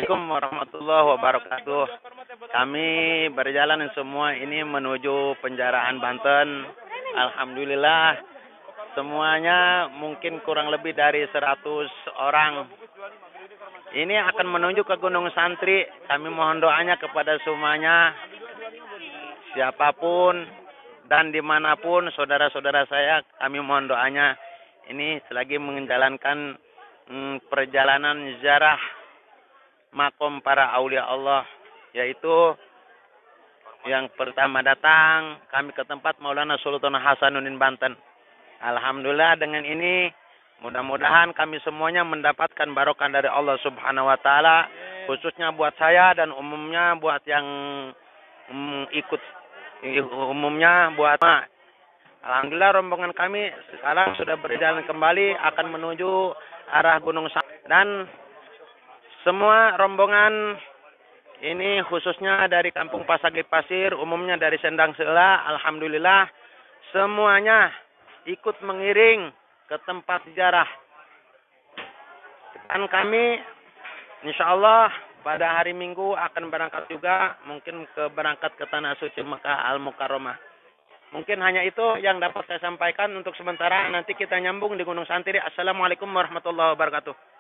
Assalamualaikum warahmatullahi wabarakatuh. Kami berjalan semua ini menuju penjaraan Banten. Alhamdulillah semuanya mungkin kurang lebih dari 100 orang. Ini akan menuju ke Gunung Santri. Kami mohon doanya kepada semuanya, siapapun dan dimanapun saudara-saudara saya, kami mohon doanya. Ini selagi menjalankan perjalanan ziarah makom para aulia Allah, yaitu yang pertama datang kami ke tempat Maulana Sultan Hasanuddin Banten. Alhamdulillah dengan ini mudah-mudahan kami semuanya mendapatkan barokah dari Allah Subhanahu wa taala, khususnya buat saya dan umumnya buat yang ikut umumnya buat Alhamdulillah rombongan kami sekarang sudah berjalan kembali akan menuju arah Gunung Santri, dan semua rombongan ini khususnya dari Kampung Pasagi Pasir, umumnya dari Sendang Sela, alhamdulillah semuanya ikut mengiring ke tempat ziarah. Dan kami insya Allah pada hari Minggu akan berangkat juga, mungkin berangkat ke Tanah Suci Mekah Al-Mukarramah. Mungkin hanya itu yang dapat saya sampaikan untuk sementara. Nanti kita nyambung di Gunung Santri. Assalamualaikum warahmatullahi wabarakatuh.